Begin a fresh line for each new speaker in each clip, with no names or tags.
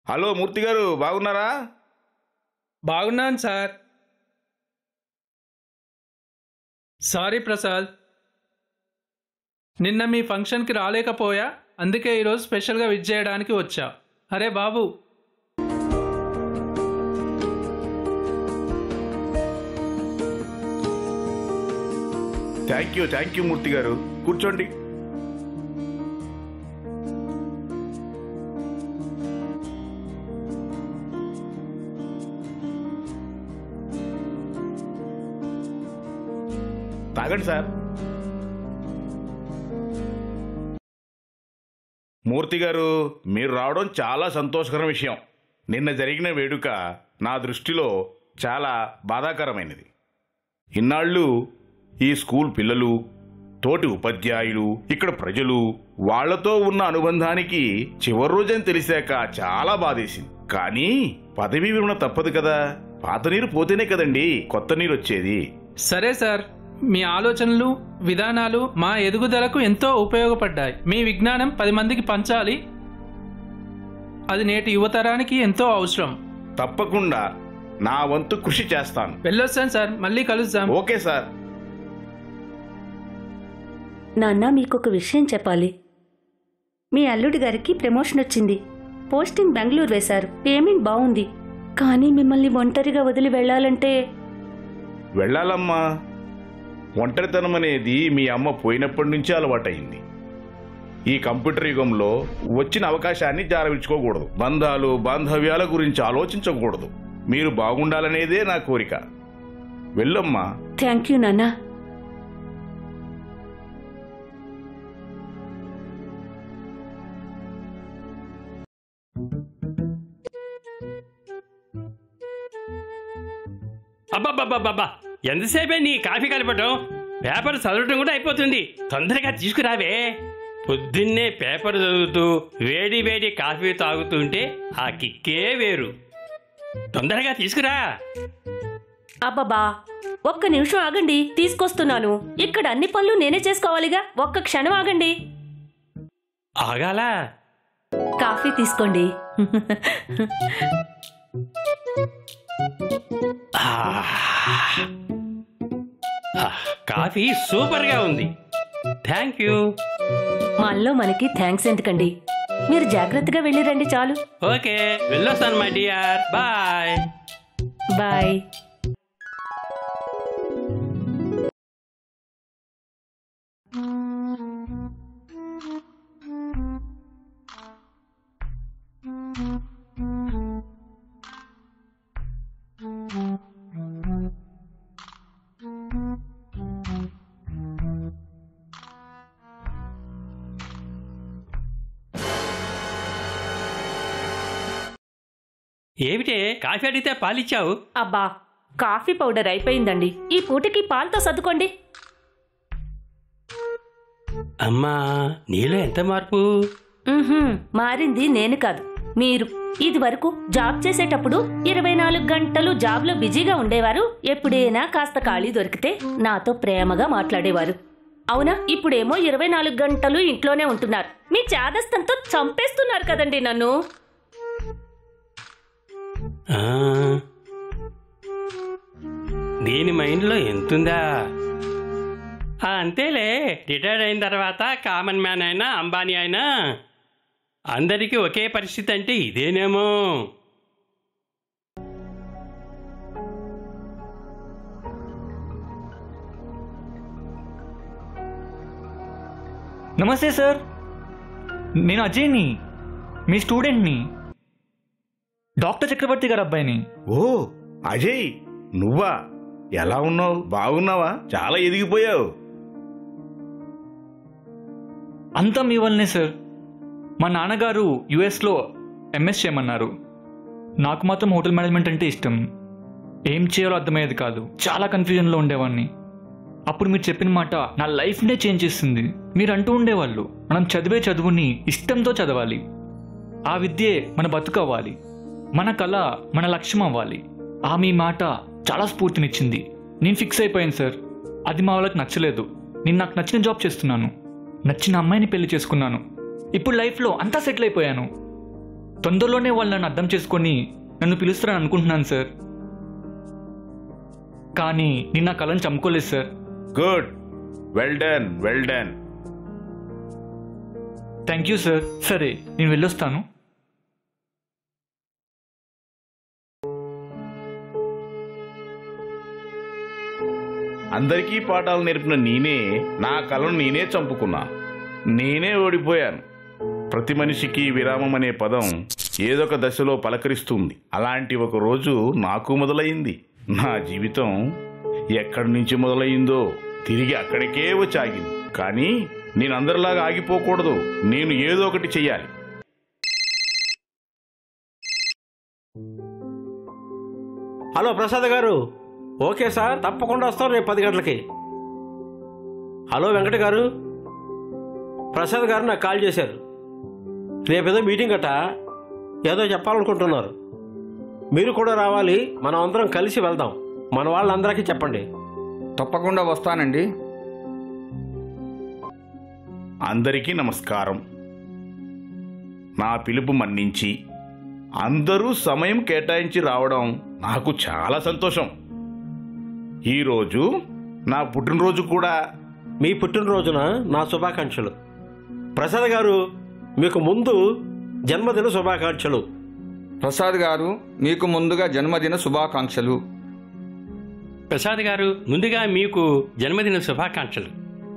Hello మూర్తి గారు, బాగున్నారా?
బాగున్నాను సార్. సారీ ప్రసాద్, నిన్న మీ ఫంక్షన్కి రాలేకపోయా, అందుకే ఈరోజు స్పెషల్గా విజ్ చేయడానికి వచ్చా. అరే బాబు,
థ్యాంక్ యూ మూర్తి గారు, కూర్చోండి. తాగండి సార్. మూర్తి గారు, మీరు రావడం చాలా సంతోషకర విషయం. నిన్న జరిగిన వేడుక నా దృష్టిలో చాలా బాధాకరమైనది. ఇన్నాళ్ళు ఈ స్కూల్ పిల్లలు, తోటి ఉపాధ్యాయులు, ఇక్కడ ప్రజలు, వాళ్లతో ఉన్న అనుబంధానికి చివరి రోజని తెలిసాక చాలా బాధేసింది. కానీ పదవీ విరమణ తప్పదు కదా, పాత నీరు పోతేనే కదండి కొత్త నీరు వచ్చేది.
సరే సార్, మీ ఆలోచనలు విధానాలు మా ఎదుగుదలకు ఎంతో ఉపయోగపడ్డాయి. మీ విజ్ఞానం 10 మందికి పంచాలి, అది నేటి యువతరానికి ఎంతో అవసరం.
తప్పకుండా నా వంతు కృషి చేస్తాను.
వెళ్ళొస్తాను సార్, మళ్ళీ కలుద్దాం.
Okay sir.
నాన్న, మీకొక విషయం చెప్పాలి. మీ అల్లుడి గారికి ప్రమోషన్ వచ్చింది, పోస్టింగ్ బెంగళూరు వేశారు, పేమెంట్ బాగుంది. కానీ మిమ్మల్ని ఒంటరిగా వదిలి వెళ్ళాలంటే...
వెళ్ళాలమ్మా. ఒంటరితనం అనేది మీ అమ్మ పోయినప్పటి నుంచే అలవాటైంది. ఈ కంప్యూటర్ యుగంలో వచ్చిన అవకాశాన్ని జారవించుకోకూడదు. బంధాలు బాంధవ్యాల గురించి ఆలోచించకూడదు. మీరు బాగుండాలనేదే నా కోరిక. వెళ్ళమ్మా.
థ్యాంక్ యూ నాన్న.
అబ్బాబ్బాబ్బా, ఎంతసేపే నీ కాఫీ కలపటం? పేపర్ చదవటం కూడా అయిపోతుంది. తొందరగా తీసుకురావే. పొద్దున్నే పేపర్ చదువుతూ వేడి వేడి కాఫీ తాగుతుంటే ఆ కిక్కే వేరు. తొందరగా తీసుకురా.
అబ్బబ్బా, ఒక్క నిమిషం ఆగండి, తీసుకొస్తున్నాను. ఇక్కడ అన్ని పనులు నేనే చేసుకోవాలిగా, ఒక్క క్షణం ఆగండి.
ఆగాలా?
కాఫీ తీసుకోండి.
కాఫీ సూపర్గా ఉంది. Thank you.
మనలో మనకి థ్యాంక్స్ ఎందుకండి, మీరు జాగ్రత్తగా వెళ్ళిరండి చాలు.
ఓకే, వెళ్ళొస్తాను మై డియర్. Bye
bye.
ఏమిటే కాఫీ అడిగితే పాలిచ్చావు?
అబ్బా, కాఫీ పౌడర్ అయిపోయిందండి, ఈ పూటకి పాలతో సర్దుకోండి.
అమ్మా, నీలో ఎంత మార్పు?
మారింది నేను కాదు, మీరు. ఇది వరకు జాబ్ చేసేటప్పుడు 24 గంటలు జాబ్లో బిజీగా ఉండేవారు. ఎప్పుడైనా కాస్త ఖాళీ దొరికితే నాతో ప్రేమగా మాట్లాడేవారు. అవునా? ఇప్పుడేమో 24 గంటలు ఇంట్లోనే ఉంటున్నారు. మీ చాదస్తంతో చంపేస్తున్నారు కదండి నన్ను.
దీని మైండ్లో ఎంతుందా? అంతేలే, రిటైర్డ్ అయిన తర్వాత కామన్ మ్యాన్ అయినా అంబానీ అయినా అందరికీ ఒకే పరిస్థితి అంటే ఇదేనేమో.
నమస్తే సార్, నేను అజయ్ని, మీ స్టూడెంట్ని, డాక్టర్ చక్రవర్తి గారు అబ్బాయిని.
ఓ అజయ్, నువ్వా? ఎలా ఉన్నావు? బాగున్నావా? చాలా ఎదిగిపోయావు.
అంతా మీ వల్లనే సార్. మా నాన్నగారు యుఎస్లో ఎంఎస్ చేయమన్నారు. నాకు మాత్రం హోటల్ మేనేజ్మెంట్ అంటే ఇష్టం. ఏం చేయాలో అర్థమయ్యేది కాదు, చాలా కన్ఫ్యూజన్లో ఉండేవాడిని. అప్పుడు మీరు చెప్పిన మాట నా లైఫ్నే చేంజ్ చేస్తుంది. మీరు అంటూ ఉండేవాళ్ళు, మనం చదివే చదువుని ఇష్టంతో చదవాలి, ఆ విద్యే మన బతుకు అవ్వాలి, మన కళ మన లక్ష్యం అవ్వాలి. ఆ మీ మాట చాలా స్ఫూర్తినిచ్చింది. నేను ఫిక్స్ అయిపోయాను సార్. అది మా వాళ్ళకి నచ్చలేదు. నేను నాకు నచ్చిన జాబ్ చేస్తున్నాను, నచ్చిన అమ్మాయిని పెళ్లి చేసుకున్నాను. ఇప్పుడు లైఫ్లో అంతా సెటిల్ అయిపోయాను. తొందరలోనే వాళ్ళు నన్ను అర్థం చేసుకొని నన్ను పిలుస్తారని అనుకుంటున్నాను సార్. కానీ నేను నా కళను చంపుకోలేదు sir.
Good, well done, well done.
Thank you sir. సరే, నేను వెళ్ళొస్తాను.
అందరికీ పాఠాలు నేర్పిన నేనే నా కళను నేనే చంపుకున్నాను. నేనే ఓడిపోయాను. ప్రతి మనిషికి విరామం అనే పదం ఏదొక దశలో పలకరిస్తుంది. అలాంటి ఒక రోజు నాకు మొదలైంది. నా జీవితం ఎక్కడి నుంచి మొదలైందో తిరిగి అక్కడికే వచ్చి ఆగింది. కానీ నేను అందరిలాగా ఆగిపోకూడదు. నేను ఏదో ఒకటి చెయ్యాలి.
హలో ప్రసాద్ గారు. ఓకే సార్, తప్పకుండా వస్తాం రేపు 10 గంటలకి. హలో వెంకట గారు, ప్రసాద్ గారు నాకు కాల్ చేశారు. రేపేదో మీటింగ్ అట, ఏదో చెప్పాలనుకుంటున్నారు. మీరు కూడా రావాలి, మనం అందరం కలిసి వెళ్దాం. మన వాళ్ళందరికీ చెప్పండి.
తప్పకుండా వస్తానండి.
అందరికీ నమస్కారం. నా పిలుపు మన్నించి అందరూ సమయం కేటాయించి రావడం నాకు చాలా సంతోషం. ఈరోజు నా పుట్టినరోజు కూడా.
మీ పుట్టినరోజున నా శుభాకాంక్షలు. ప్రసాద్ గారు, మీకు ముందు జన్మదిన శుభాకాంక్షలు.
ప్రసాద్ గారు, మీకు ముందుగా జన్మదిన శుభాకాంక్షలు.
ప్రసాద్ గారు, ముందుగా మీకు జన్మదిన శుభాకాంక్షలు.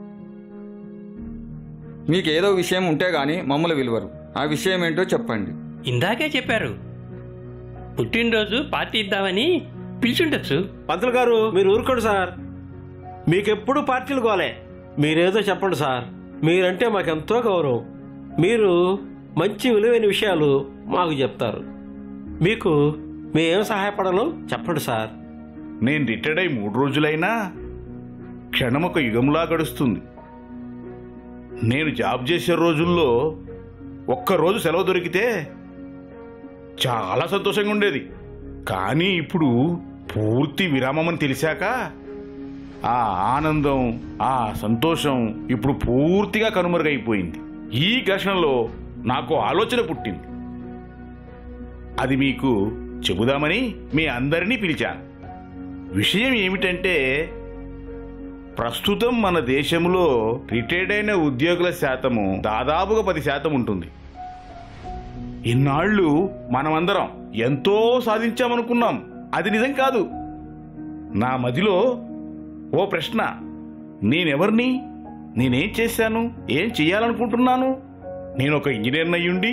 మీకేదో విషయం ఉంటే గాని మమ్మల్ని విలువరు. ఆ విషయం ఏంటో చెప్పండి.
ఇందాకే చెప్పారు, పుట్టినరోజు పార్టీ ఇద్దామని పిలిచుండొచ్చు.
పంతులు గారు, మీరు ఊరుకోండి సార్. మీకెప్పుడు పార్టీలు గోలే. మీరేదో చెప్పండి సార్. మీరంటే మాకెంతో గౌరవం. మీరు మంచి విలువైన విషయాలు మాకు చెప్తారు. మీకు మేమేం సహాయపడాలో చెప్పండి సార్.
నేను రిటైర్డ్ అయి 3 రోజులైనా క్షణం ఒక యుగంలా గడుస్తుంది. నేను జాబ్ చేసే రోజుల్లో ఒక్కరోజు సెలవు దొరికితే చాలా సంతోషంగా ఉండేది. కానీ ఇప్పుడు పూర్తి విరామం అని తెలిసాక ఆ ఆనందం, ఆ సంతోషం ఇప్పుడు పూర్తిగా కనుమరుగైపోయింది. ఈ ఘర్షణలో నాకు ఆలోచన పుట్టింది. అది మీకు చెబుదామని మీ అందరినీ పిలిచాను. విషయం ఏమిటంటే, ప్రస్తుతం మన దేశంలో రిటైర్డ్ అయిన ఉద్యోగుల శాతము దాదాపుగా 10% ఉంటుంది. ఇన్నాళ్ళు మనమందరం ఎంతో సాధించామనుకున్నాం. అది నిజం కాదు. నా మదిలో ఓ ప్రశ్న, నేనెవర్ని? నేనేం చేశాను? ఏం చెయ్యాలనుకుంటున్నాను? నేను ఒక ఇంజనీర్ అయ్యుండి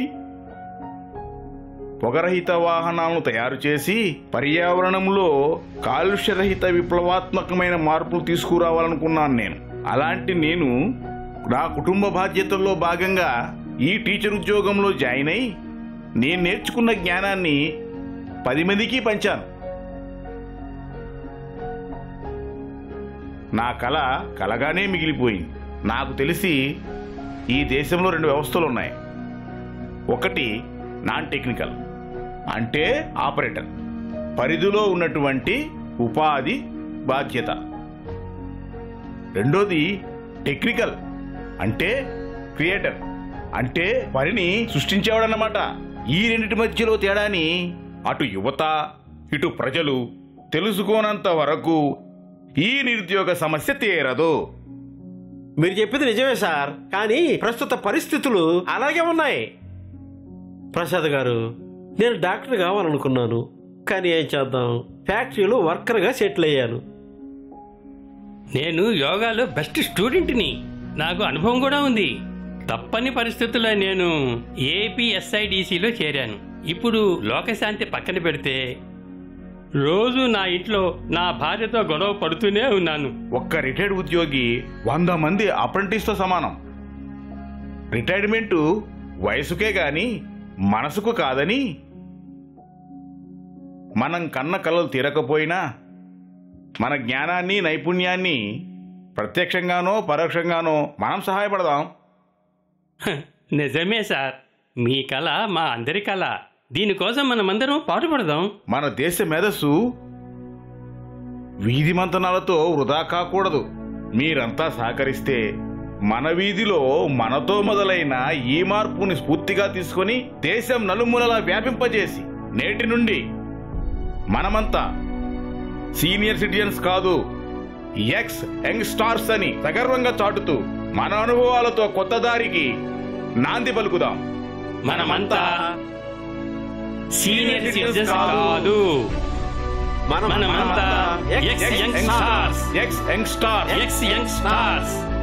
పొగరహిత వాహనాలను తయారు చేసి పర్యావరణంలో కాలుష్యరహిత విప్లవాత్మకమైన మార్పులు తీసుకురావాలనుకున్నాను నేను. అలాంటి నేను నా కుటుంబ బాధ్యతల్లో భాగంగా ఈ టీచర్ ఉద్యోగంలో జాయిన్ అయి నేను నేర్చుకున్న జ్ఞానాన్ని 10 మందికి పంచాను. నా కళ కలగానే మిగిలిపోయింది. నాకు తెలిసి ఈ దేశంలో 2 వ్యవస్థలు ఉన్నాయి. ఒకటి నాన్ టెక్నికల్, అంటే ఆపరేటర్, పరిధిలో ఉన్నటువంటి ఉపాధి బాధ్యత. రెండోది టెక్నికల్, అంటే క్రియేటర్, అంటే పనిని సృష్టించేవాడన్నమాట. ఈ రెండింటి మధ్యలో తేడాని అటు యువత ఇటు ప్రజలు తెలుసుకోనంత వరకు ఈ నిరుద్యోగ సమస్య తీరదు.
మీరు చెప్పింది నిజమే సార్, కానీ ప్రస్తుత పరిస్థితులు అలాగే ఉన్నాయి. ప్రసాద్ గారు, నేను డాక్టర్ కావాలనుకున్నాను, కానీ ఏం చేద్దాం, ఫ్యాక్టరీలో వర్కర్గా సెటిల్ అయ్యాను.
నేను యోగాలో బెస్ట్ స్టూడెంట్ని, నాకు అనుభవం కూడా ఉంది. తప్పని పరిస్థితుల్లో నేను ఏపీఎస్ఐడిసిలో చేరాను. ఇప్పుడు లోకశాంతి పక్కన పెడితే రోజు నా ఇంట్లో నా భార్యతో గొడవ పడుతూనే ఉన్నాను.
ఒక్క రిటైర్డ్ ఉద్యోగి 100 మంది అప్రెంటిస్తో సమానం. రిటైర్మెంటు వయసుకే గాని మనసుకు కాదని, మనం కన్న కలలు తీరకపోయినా మన జ్ఞానాన్ని నైపుణ్యాన్ని ప్రత్యక్షంగానో పరోక్షంగానో మనం సహాయపడదాం.
నిజమే సార్, మీ కళ మా అందరి కళ. దీనికోసం మనమందరం పాటుపడదాం.
మన దేశ మేధస్సు వీధి మంతనాలతో వృధా కాకూడదు. మీరంతా సహకరిస్తే మన వీధిలో మనతో మొదలైన ఈ మార్పుని స్ఫూర్తిగా తీసుకొని దేశం నలుమూలలా వ్యాపింపజేసి నేటి నుండి మనమంతా సీనియర్ సిటిజన్స్ కాదు, ఎక్స్ యంగ్ స్టార్స్ అని సగర్వంగా చాటుతూ మన అనుభవాలతో కొత్త దారికి నాంది పలుకుదాం.
మనమంతా సీనియర్ సిటిజన్స్ కాదు, మనమంతా ex young stars.
Ex young stars.
Ex young stars.